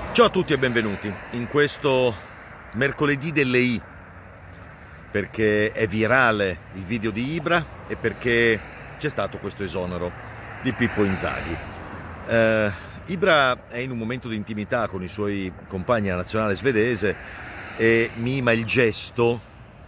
Ciao a tutti e benvenuti in questo mercoledì delle I, perché è virale il video di Ibra e perché c'è stato questo esonero di Pippo Inzaghi. Ibra è in un momento di intimità con i suoi compagni della nazionale svedese e mima il gesto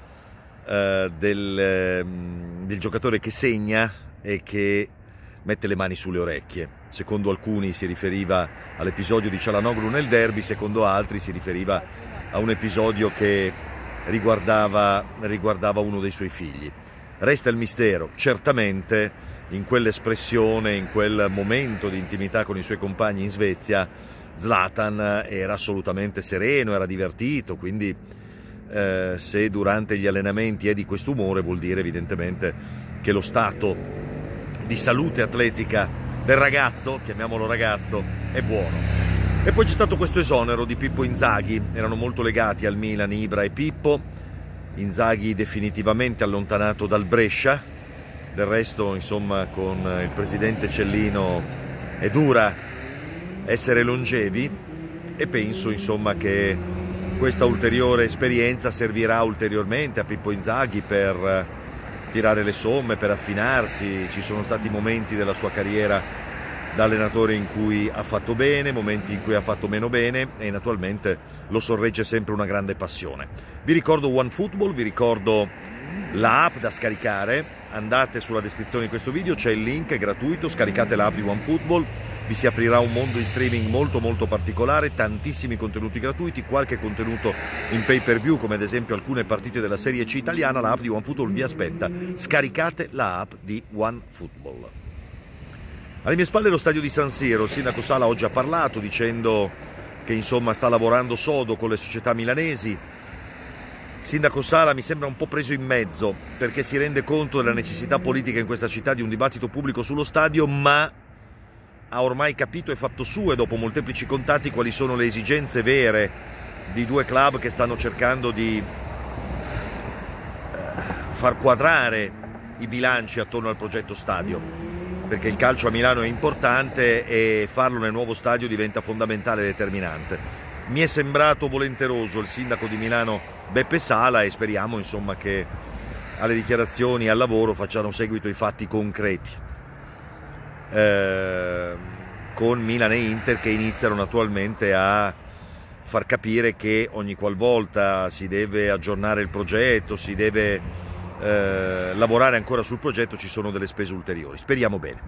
del giocatore che segna e che mette le mani sulle orecchie. Secondo alcuni si riferiva all'episodio di Çalhanoğlu nel derby, secondo altri si riferiva a un episodio che riguardava uno dei suoi figli. Resta il mistero. Certamente in quell'espressione, in quel momento di intimità con i suoi compagni in Svezia, Zlatan era assolutamente sereno, era divertito, quindi se durante gli allenamenti è di questo umore vuol dire evidentemente che lo stato di salute atletica del ragazzo, chiamiamolo ragazzo, è buono. E poi c'è stato questo esonero di Pippo Inzaghi. Erano molto legati al Milan Ibra e Pippo. Inzaghi definitivamente allontanato dal Brescia. Del resto, insomma, con il presidente Cellino è dura essere longevi, e penso, insomma, che questa ulteriore esperienza servirà ulteriormente a Pippo Inzaghi per tirare le somme, per affinarsi. Ci sono stati momenti della sua carriera da allenatore in cui ha fatto bene, momenti in cui ha fatto meno bene, e naturalmente lo sorregge sempre una grande passione. Vi ricordo OneFootball, vi ricordo la app da scaricare. Andate sulla descrizione di questo video, c'è il link, è gratuito, scaricate l'app di OneFootball, vi si aprirà un mondo in streaming molto particolare, tantissimi contenuti gratuiti, qualche contenuto in pay per view, come ad esempio alcune partite della Serie C italiana. La app di OneFootball vi aspetta, scaricate la app di OneFootball. Alle mie spalle lo stadio di San Siro. Il sindaco Sala oggi ha parlato dicendo che insomma sta lavorando sodo con le società milanesi. Il sindaco Sala mi sembra un po' preso in mezzo, perché si rende conto della necessità politica in questa città di un dibattito pubblico sullo stadio, ma ha ormai capito e fatto sue, dopo molteplici contatti, quali sono le esigenze vere di due club che stanno cercando di far quadrare i bilanci attorno al progetto stadio, perché il calcio a Milano è importante e farlo nel nuovo stadio diventa fondamentale e determinante. Mi è sembrato volenteroso il sindaco di Milano Beppe Sala, e speriamo insomma che alle dichiarazioni e al lavoro facciano seguito i fatti concreti, con Milan e Inter che iniziano naturalmente a far capire che ogni qualvolta si deve aggiornare il progetto, si deve lavorare ancora sul progetto, ci sono delle spese ulteriori. Speriamo bene.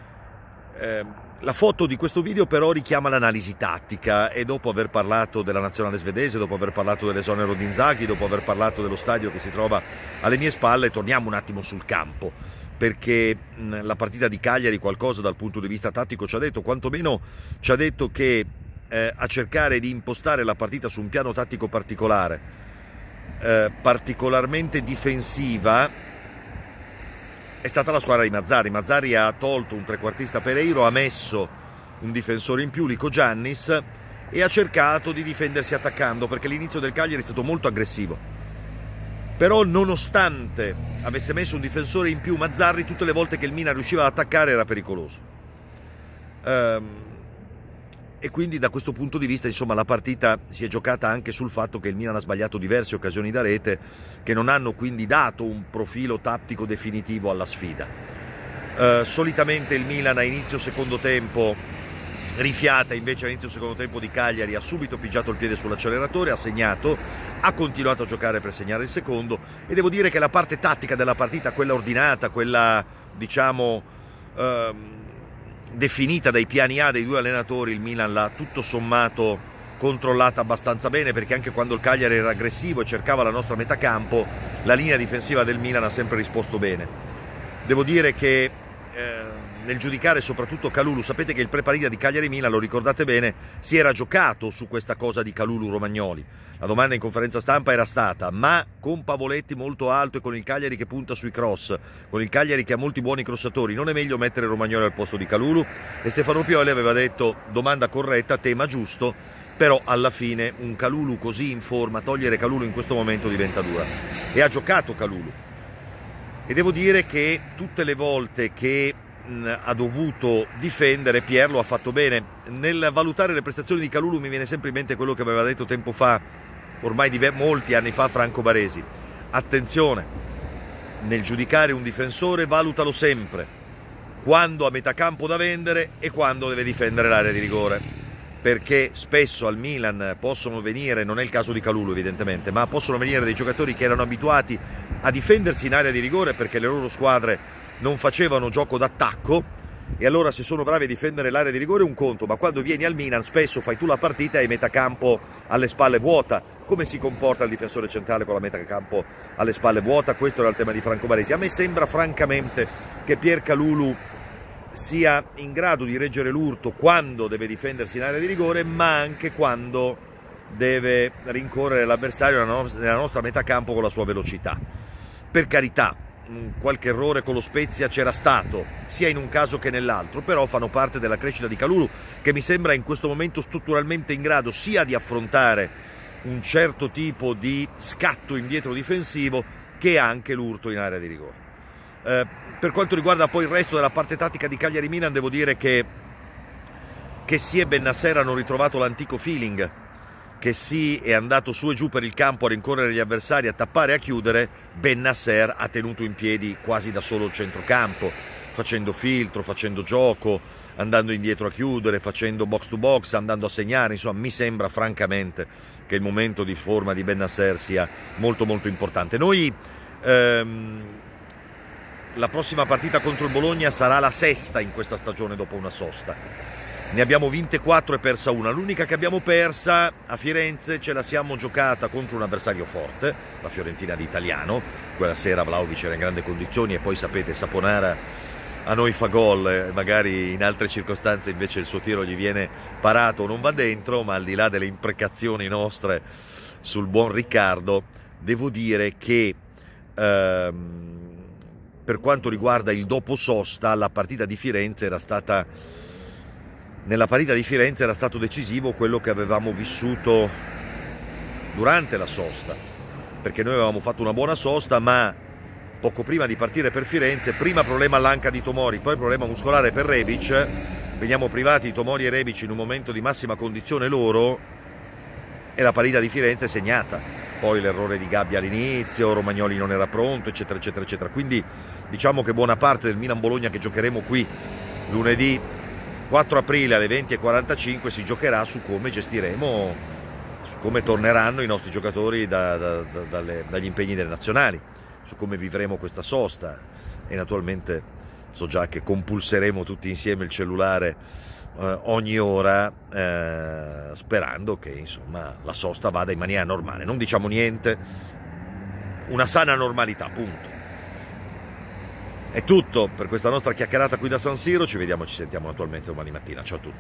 La foto di questo video però richiama l'analisi tattica, e dopo aver parlato della nazionale svedese, dopo aver parlato dell'esonero di Inzaghi, dopo aver parlato dello stadio che si trova alle mie spalle, torniamo un attimo sul campo, perché la partita di Cagliari qualcosa dal punto di vista tattico ci ha detto, quantomeno ci ha detto che a cercare di impostare la partita su un piano tattico particolare, particolarmente difensiva, è stata la squadra di Mazzarri. Mazzarri ha tolto un trequartista Pereiro, ha messo un difensore in più, Lico Giannis, e ha cercato di difendersi attaccando, perché l'inizio del Cagliari è stato molto aggressivo. Però nonostante avesse messo un difensore in più, Mazzarri, tutte le volte che il Milan riusciva ad attaccare era pericoloso. E quindi da questo punto di vista insomma la partita si è giocata anche sul fatto che il Milan ha sbagliato diverse occasioni da rete, che non hanno quindi dato un profilo tattico definitivo alla sfida. Solitamente il Milan a inizio secondo tempo rifiata, invece all'inizio secondo tempo di Cagliari ha subito pigiato il piede sull'acceleratore, ha segnato, ha continuato a giocare per segnare il secondo, e devo dire che la parte tattica della partita, quella ordinata, quella diciamo definita dai piani A dei due allenatori, il Milan l'ha tutto sommato controllata abbastanza bene, perché anche quando il Cagliari era aggressivo e cercava la nostra metà campo, la linea difensiva del Milan ha sempre risposto bene. Devo dire che nel giudicare soprattutto Kalulu, sapete che il pre-partita di Cagliari-Milan, lo ricordate bene, si era giocato su questa cosa di Kalulu-Romagnoli. La domanda in conferenza stampa era stata: ma con Pavoletti molto alto e con il Cagliari che punta sui cross, con il Cagliari che ha molti buoni crossatori, non è meglio mettere Romagnoli al posto di Kalulu? E Stefano Pioli aveva detto: domanda corretta, tema giusto, però alla fine un Kalulu così in forma, togliere Kalulu in questo momento diventa dura. E ha giocato Kalulu. E devo dire che tutte le volte che ha dovuto difendere, Pirlo ha fatto bene. Nel valutare le prestazioni di Kalulu mi viene sempre in mente quello che aveva detto tempo fa, ormai molti anni fa, Franco Baresi: attenzione, nel giudicare un difensore valutalo sempre quando ha metà campo da vendere e quando deve difendere l'area di rigore, perché spesso al Milan possono venire, non è il caso di Kalulu evidentemente, ma possono venire dei giocatori che erano abituati a difendersi in area di rigore perché le loro squadre non facevano gioco d'attacco, e allora se sono bravi a difendere l'area di rigore è un conto, ma quando vieni al Milan spesso fai tu la partita e hai metà campo alle spalle vuota. Come si comporta il difensore centrale con la metà campo alle spalle vuota? Questo era il tema di Franco Baresi. A me sembra francamente che Pierre Kalulu sia in grado di reggere l'urto quando deve difendersi in area di rigore, ma anche quando deve rincorrere l'avversario nella nostra metà campo con la sua velocità. Per carità, qualche errore con lo Spezia c'era stato, sia in un caso che nell'altro, però fanno parte della crescita di Kalulu, che mi sembra in questo momento strutturalmente in grado sia di affrontare un certo tipo di scatto indietro difensivo che anche l'urto in area di rigore. Per quanto riguarda poi il resto della parte tattica di Cagliari-Milan, devo dire che Sì e Bennacer hanno ritrovato l'antico feeling, che Sì è andato su e giù per il campo a rincorrere gli avversari, a tappare e a chiudere. Bennacer ha tenuto in piedi quasi da solo il centrocampo, facendo filtro, facendo gioco, andando indietro a chiudere, facendo box to box, andando a segnare. Insomma, mi sembra francamente che il momento di forma di Bennacer sia molto molto importante. Noi la prossima partita contro il Bologna sarà la sesta in questa stagione dopo una sosta. Ne abbiamo vinte 4 e persa una. L'unica che abbiamo persa a Firenze ce la siamo giocata contro un avversario forte, la Fiorentina di Italiano. Quella sera Vlahovic era in grandi condizioni e poi sapete, Saponara a noi fa gol, magari in altre circostanze invece il suo tiro gli viene parato o non va dentro, ma al di là delle imprecazioni nostre sul buon Riccardo, devo dire che per quanto riguarda il dopo sosta, la partita di Firenze era stata... Nella partita di Firenze era stato decisivo quello che avevamo vissuto durante la sosta, perché noi avevamo fatto una buona sosta, ma poco prima di partire per Firenze, prima problema all'anca di Tomori, poi problema muscolare per Rebic. Veniamo privati di Tomori e Rebic in un momento di massima condizione loro e la partita di Firenze è segnata. Poi l'errore di Gabbia all'inizio, Romagnoli non era pronto, eccetera eccetera eccetera. Quindi diciamo che buona parte del Milan-Bologna che giocheremo qui lunedì 4 aprile alle 20:45 si giocherà su come gestiremo, su come torneranno i nostri giocatori dagli impegni delle nazionali, su come vivremo questa sosta, e naturalmente so già che compulseremo tutti insieme il cellulare ogni ora, sperando che insomma la sosta vada in maniera normale. Non diciamo niente, una sana normalità, punto. È tutto per questa nostra chiacchierata qui da San Siro, ci vediamo e ci sentiamo naturalmente domani mattina. Ciao a tutti.